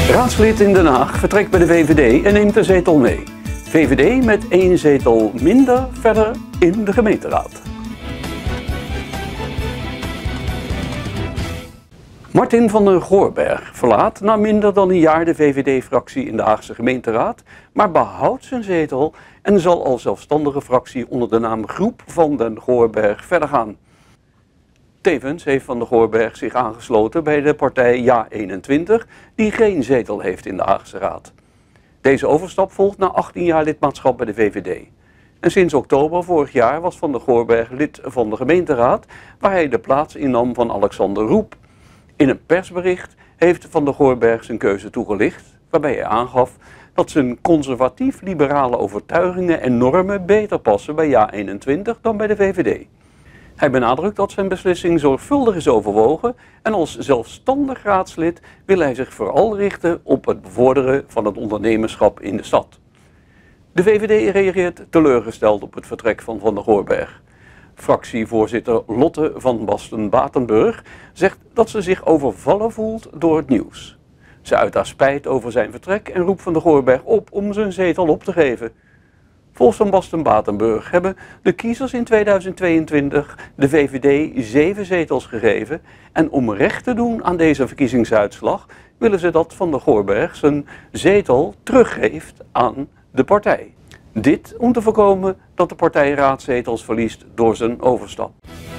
Raadslid in Den Haag vertrekt bij de VVD en neemt een zetel mee. VVD met 1 zetel minder verder in de gemeenteraad. Martin van den Goorberg verlaat na minder dan een jaar de VVD-fractie in de Haagse gemeenteraad, maar behoudt zijn zetel en zal als zelfstandige fractie onder de naam Groep van den Goorberg verder gaan. Tevens heeft Van den Goorberg zich aangesloten bij de partij JA21, die geen zetel heeft in de Haagse Raad. Deze overstap volgt na 18 jaar lidmaatschap bij de VVD. En sinds oktober vorig jaar was Van den Goorberg lid van de gemeenteraad, waar hij de plaats innam van Alexander Roep. In een persbericht heeft Van den Goorberg zijn keuze toegelicht, waarbij hij aangaf dat zijn conservatief-liberale overtuigingen en normen beter passen bij JA21 dan bij de VVD. Hij benadrukt dat zijn beslissing zorgvuldig is overwogen en als zelfstandig raadslid wil hij zich vooral richten op het bevorderen van het ondernemerschap in de stad. De VVD reageert teleurgesteld op het vertrek van Van den Goorberg. Fractievoorzitter Lotte van Basten-Batenburg zegt dat ze zich overvallen voelt door het nieuws. Ze uit haar spijt over zijn vertrek en roept Van den Goorberg op om zijn zetel op te geven. Volgens Van Basten-Batenburg hebben de kiezers in 2022 de VVD 7 zetels gegeven en om recht te doen aan deze verkiezingsuitslag willen ze dat Van den Goorberg zijn zetel teruggeeft aan de partij. Dit om te voorkomen dat de partij raadzetels verliest door zijn overstap.